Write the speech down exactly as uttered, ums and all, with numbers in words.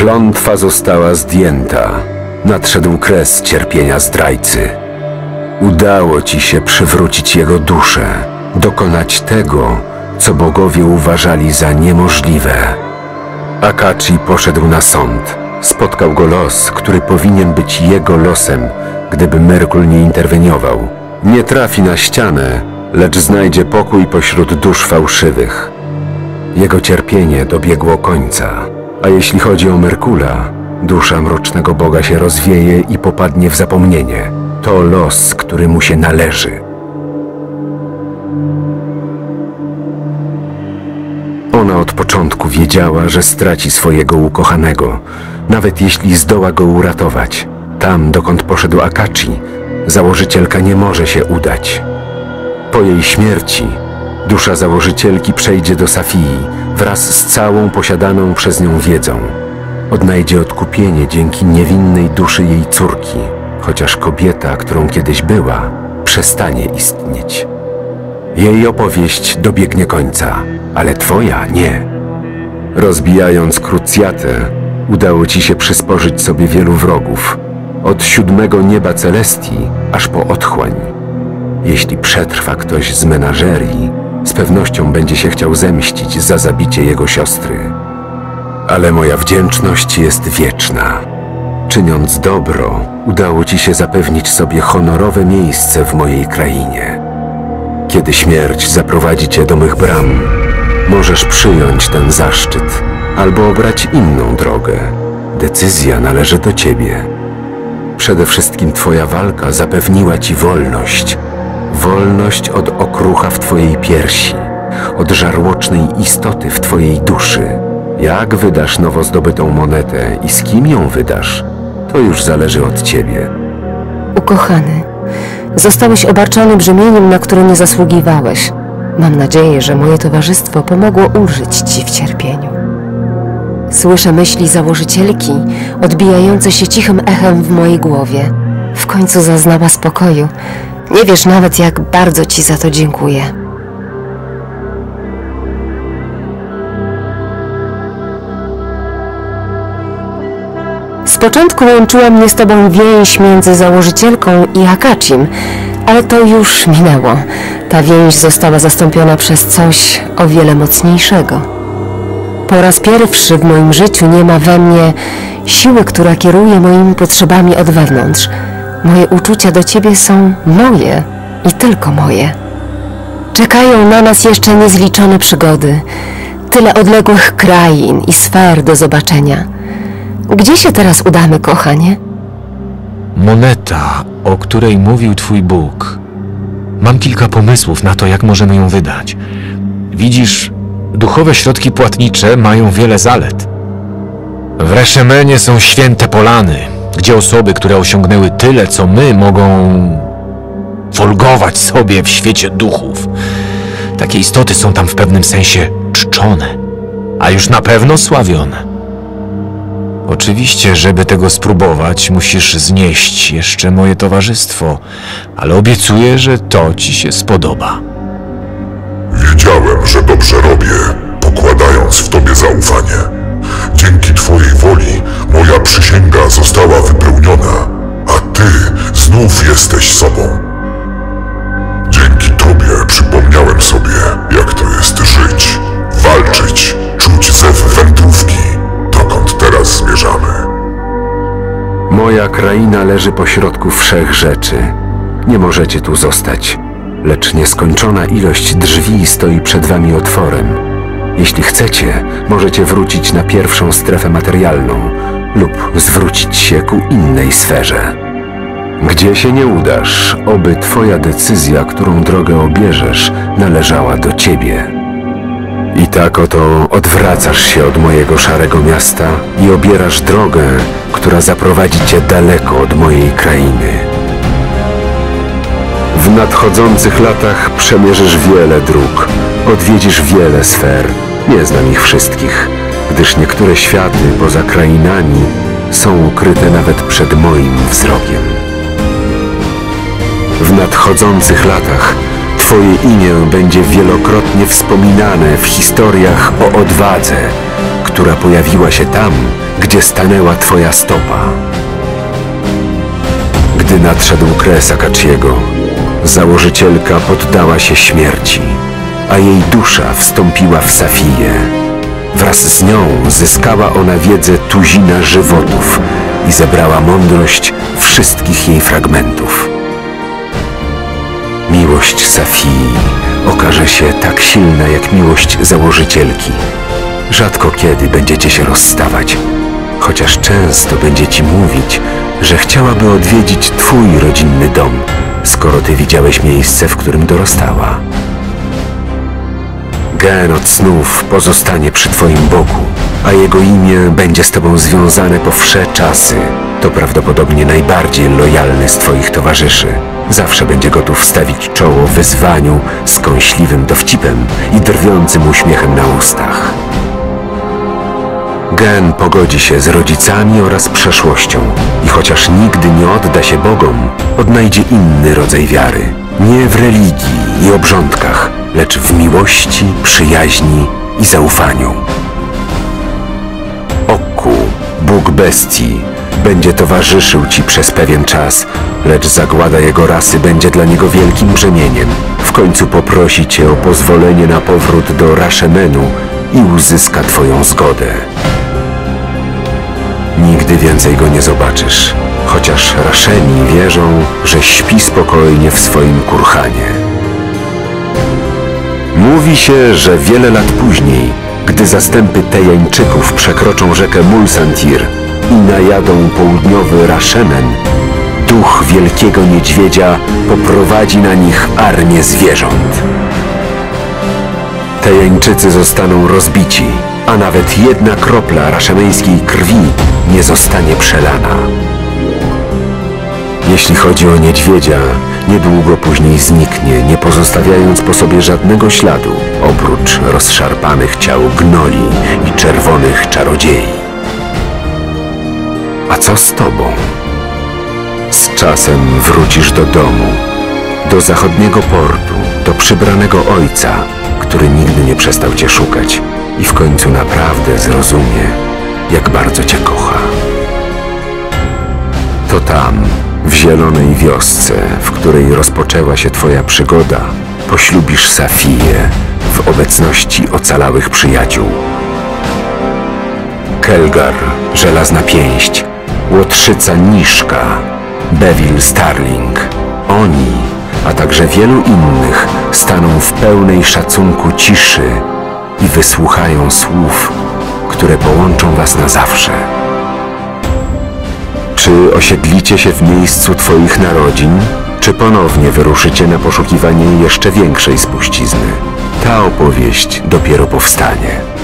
Klątwa została zdjęta. Nadszedł kres cierpienia zdrajcy. Udało ci się przywrócić jego duszę, dokonać tego, co bogowie uważali za niemożliwe. Akachi poszedł na sąd. Spotkał go los, który powinien być jego losem, gdyby Merkul nie interweniował. Nie trafi na ścianę, lecz znajdzie pokój pośród dusz fałszywych. Jego cierpienie dobiegło końca, a jeśli chodzi o Merkula, dusza mrocznego boga się rozwieje i popadnie w zapomnienie. To los, który mu się należy. Ona od początku wiedziała, że straci swojego ukochanego, nawet jeśli zdoła go uratować. Tam, dokąd poszedł Akachi, założycielka nie może się udać. Po jej śmierci dusza założycielki przejdzie do Safii wraz z całą posiadaną przez nią wiedzą. Odnajdzie odkupienie dzięki niewinnej duszy jej córki, chociaż kobieta, którą kiedyś była, przestanie istnieć. Jej opowieść dobiegnie końca, ale twoja nie. Rozbijając krucjatę, udało ci się przysporzyć sobie wielu wrogów, od siódmego nieba Celestii aż po otchłań. Jeśli przetrwa ktoś z menażerii, z pewnością będzie się chciał zemścić za zabicie jego siostry. Ale moja wdzięczność jest wieczna. Czyniąc dobro, udało ci się zapewnić sobie honorowe miejsce w mojej krainie. Kiedy śmierć zaprowadzi cię do mych bram, możesz przyjąć ten zaszczyt albo obrać inną drogę. Decyzja należy do ciebie. Przede wszystkim twoja walka zapewniła ci wolność. Wolność od okrucha w twojej piersi, od żarłocznej istoty w twojej duszy. Jak wydasz nowo zdobytą monetę i z kim ją wydasz, to już zależy od ciebie. Ukochany, zostałeś obarczony brzemieniem, na które nie zasługiwałeś. Mam nadzieję, że moje towarzystwo pomogło ulżyć ci w cierpieniu. Słyszę myśli założycielki odbijające się cichym echem w mojej głowie. W końcu zaznała spokoju. Nie wiesz nawet, jak bardzo ci za to dziękuję. Z początku łączyła mnie z tobą więź między założycielką i Akachim, ale to już minęło. Ta więź została zastąpiona przez coś o wiele mocniejszego. Po raz pierwszy w moim życiu nie ma we mnie siły, która kieruje moimi potrzebami od wewnątrz. Moje uczucia do ciebie są moje i tylko moje. Czekają na nas jeszcze niezliczone przygody, tyle odległych krain i sfer do zobaczenia. Gdzie się teraz udamy, kochanie? Moneta, o której mówił twój Bóg. Mam kilka pomysłów na to, jak możemy ją wydać. Widzisz, duchowe środki płatnicze mają wiele zalet. W Reszemenie są święte polany, gdzie osoby, które osiągnęły tyle, co my, mogą folgować sobie w świecie duchów. Takie istoty są tam w pewnym sensie czczone, a już na pewno sławione. Oczywiście, żeby tego spróbować, musisz znieść jeszcze moje towarzystwo, ale obiecuję, że to ci się spodoba. Wiedziałem, że dobrze robię, pokładając w tobie zaufanie. Dzięki twojej woli moja przysięga została wypełniona, a ty znów jesteś sobą. Dzięki tobie przypomniałem sobie, jak to jest żyć, walczyć, czuć zew wędrówki, dokąd teraz zmierzamy. Moja kraina leży pośrodku wszech rzeczy. Nie możecie tu zostać, lecz nieskończona ilość drzwi stoi przed wami otworem. Jeśli chcecie, możecie wrócić na pierwszą strefę materialną lub zwrócić się ku innej sferze. Gdzie się nie udasz, oby twoja decyzja, którą drogę obierzesz, należała do ciebie. I tak oto odwracasz się od mojego szarego miasta i obierasz drogę, która zaprowadzi cię daleko od mojej krainy. W nadchodzących latach przemierzysz wiele dróg, odwiedzisz wiele sfer. Nie znam ich wszystkich, gdyż niektóre światy poza krainami są ukryte nawet przed moim wzrokiem. W nadchodzących latach twoje imię będzie wielokrotnie wspominane w historiach o odwadze, która pojawiła się tam, gdzie stanęła twoja stopa. Gdy nadszedł kres Akachiego, założycielka poddała się śmierci, a jej dusza wstąpiła w Safiję. Wraz z nią zyskała ona wiedzę tuzina żywotów i zebrała mądrość wszystkich jej fragmentów. Miłość Safii okaże się tak silna jak miłość założycielki. Rzadko kiedy będziecie się rozstawać, chociaż często będzie ci mówić, że chciałaby odwiedzić twój rodzinny dom, skoro ty widziałeś miejsce, w którym dorastała. Gen od snów pozostanie przy twoim boku, a jego imię będzie z tobą związane po wsze czasy. To prawdopodobnie najbardziej lojalny z twoich towarzyszy. Zawsze będzie gotów stawić czoło wyzwaniu z kąśliwym dowcipem i drwiącym uśmiechem na ustach. Gen pogodzi się z rodzicami oraz przeszłością i chociaż nigdy nie odda się bogom, odnajdzie inny rodzaj wiary. Nie w religii i obrządkach, lecz w miłości, przyjaźni i zaufaniu. Okku, Bóg bestii, będzie towarzyszył ci przez pewien czas, lecz zagłada jego rasy będzie dla niego wielkim brzemieniem. W końcu poprosi cię o pozwolenie na powrót do Rashemenu i uzyska twoją zgodę. Nigdy więcej go nie zobaczysz, chociaż Rasheni wierzą, że śpi spokojnie w swoim kurhanie. Mówi się, że wiele lat później, gdy zastępy Tejańczyków przekroczą rzekę Mulsantir i najadą południowy Rashemen, duch wielkiego niedźwiedzia poprowadzi na nich armię zwierząt. Tejańczycy zostaną rozbici, a nawet jedna kropla rashemeńskiej krwi nie zostanie przelana. Jeśli chodzi o niedźwiedzia, niedługo później zniknie, nie pozostawiając po sobie żadnego śladu, oprócz rozszarpanych ciał gnoli i czerwonych czarodziei. A co z tobą? Z czasem wrócisz do domu, do zachodniego portu, do przybranego ojca, który nigdy nie przestał cię szukać i w końcu naprawdę zrozumie, jak bardzo cię kocha. To tam, w zielonej wiosce, w której rozpoczęła się twoja przygoda, poślubisz Safiję w obecności ocalałych przyjaciół. Kelgar, żelazna pięść, łotrzyca Niszka, Bevil Starling. Oni, a także wielu innych, staną w pełnej szacunku ciszy i wysłuchają słów, które połączą was na zawsze. Czy osiedlicie się w miejscu twoich narodzin, czy ponownie wyruszycie na poszukiwanie jeszcze większej spuścizny? Ta opowieść dopiero powstanie.